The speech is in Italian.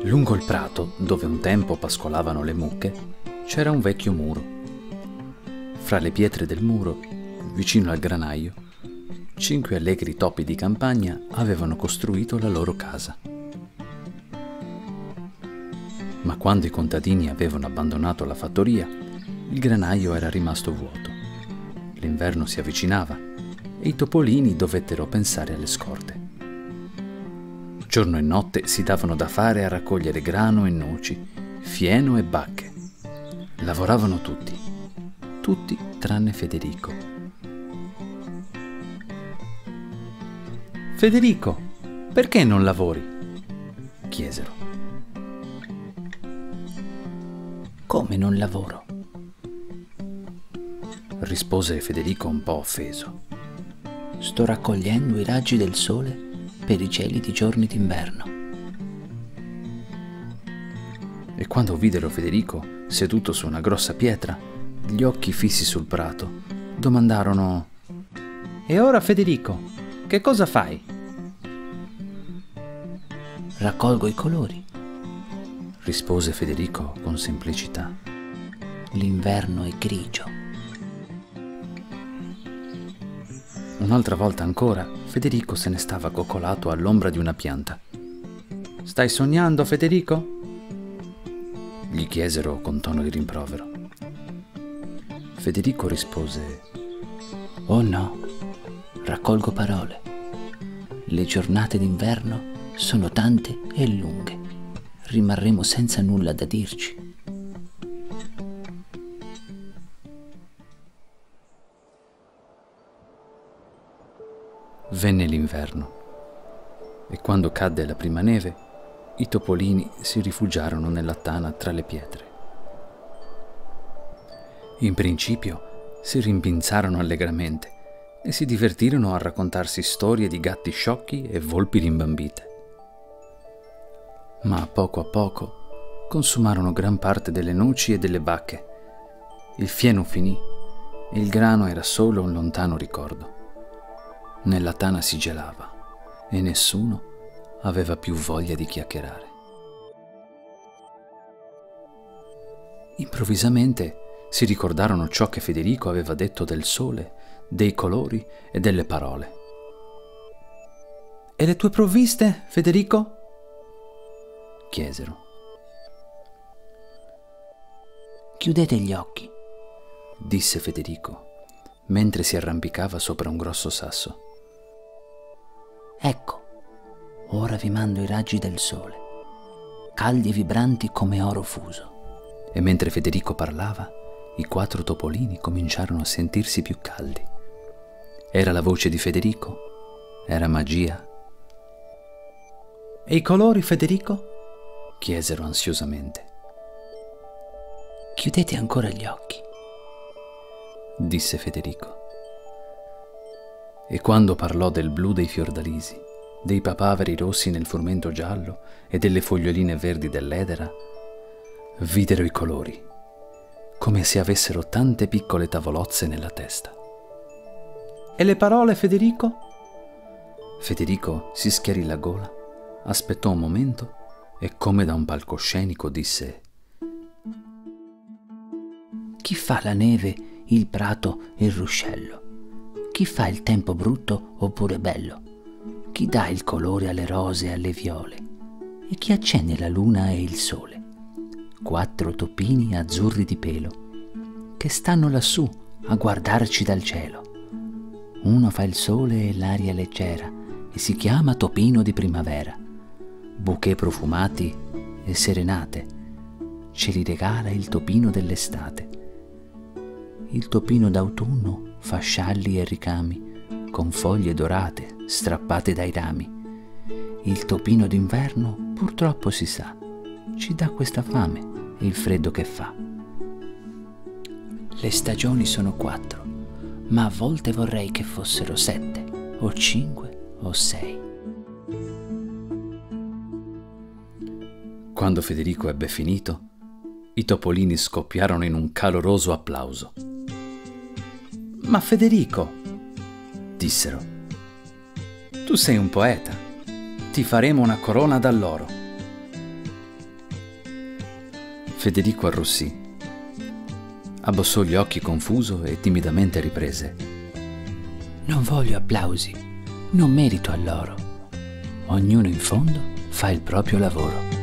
Lungo il prato, dove un tempo pascolavano le mucche, c'era un vecchio muro. Fra le pietre del muro, vicino al granaio, 5 allegri topi di campagna avevano costruito la loro casa. Ma quando i contadini avevano abbandonato la fattoria, il granaio era rimasto vuoto. L'inverno si avvicinava e i topolini dovettero pensare alle scorte. Giorno e notte si davano da fare a raccogliere grano e noci, fieno e bacche. Lavoravano tutti tranne Federico. «Federico, perché non lavori?» chiesero. «Come non lavoro?» rispose Federico un po' offeso. «Sto raccogliendo i raggi del sole per i gelidi giorni d'inverno». E quando videro Federico seduto su una grossa pietra, gli occhi fissi sul prato, domandarono: «E ora, Federico, che cosa fai?» «Raccolgo i colori», rispose Federico con semplicità. «L'inverno è grigio». Un'altra volta ancora, Federico se ne stava coccolato all'ombra di una pianta. «Stai sognando, Federico?» gli chiesero con tono di rimprovero. Federico rispose: «Oh no, raccolgo parole. Le giornate d'inverno sono tante e lunghe. Rimarremo senza nulla da dirci». Venne l'inverno e quando cadde la prima neve, i topolini si rifugiarono nella tana tra le pietre. In principio si rimpinzarono allegramente e si divertirono a raccontarsi storie di gatti sciocchi e volpi rimbambite. Ma a poco consumarono gran parte delle noci e delle bacche. Il fieno finì e il grano era solo un lontano ricordo. Nella tana si gelava e nessuno aveva più voglia di chiacchierare. Improvvisamente si ricordarono ciò che Federico aveva detto del sole, dei colori e delle parole. «E le tue provviste, Federico?» chiesero. «Chiudete gli occhi», disse Federico, mentre si arrampicava sopra un grosso sasso. «Ecco, ora vi mando i raggi del sole, caldi e vibranti come oro fuso». E mentre Federico parlava, i 4 topolini cominciarono a sentirsi più caldi. Era la voce di Federico? Era magia? «E i colori, Federico?» chiesero ansiosamente. «Chiudete ancora gli occhi», disse Federico. E quando parlò del blu dei fiordalisi, dei papaveri rossi nel frumento giallo e delle foglioline verdi dell'edera, videro i colori, come se avessero tante piccole tavolozze nella testa. «E le parole, Federico?» Federico si schiarì la gola, aspettò un momento e, come da un palcoscenico, disse: «Chi fa la neve, il prato e il ruscello? Chi fa il tempo brutto oppure bello? Chi dà il colore alle rose e alle viole? E chi accende la luna e il sole? 4 topini azzurri di pelo, che stanno lassù a guardarci dal cielo. Uno fa il sole e l'aria leggera, e si chiama topino di primavera. Bouquet profumati e serenate, ce li regala il topino dell'estate. Il topino d'autunno fa scialli e ricami, con foglie dorate strappate dai rami. Il topino d'inverno, purtroppo si sa, ci dà questa fame e il freddo che fa. Le stagioni sono 4, ma a volte vorrei che fossero 7, o 5, o 6. Quando Federico ebbe finito, i topolini scoppiarono in un caloroso applauso. «Ma Federico», dissero, «tu sei un poeta, ti faremo una corona d'alloro». Federico arrossì, abbassò gli occhi confuso e timidamente riprese. Non voglio applausi, non merito a loro. Ognuno in fondo fa il proprio lavoro.